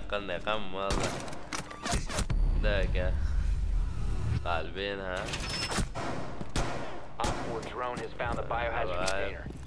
النقم والله. ذاك قلبين ها. Op 4 drone has found the biohazard container.